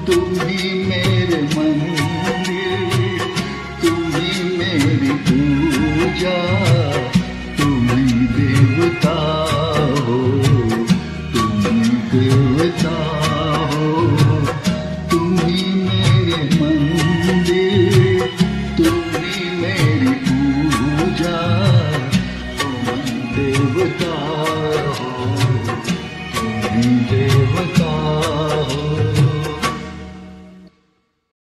तुम ही मेरे मंदिर, तुम ही मेरी पूजा, तुम ही देवता हो, तुम ही देवता हो। तुम ही मेरे मंदिर, तुम ही मेरी पूजा, तुम ही देवता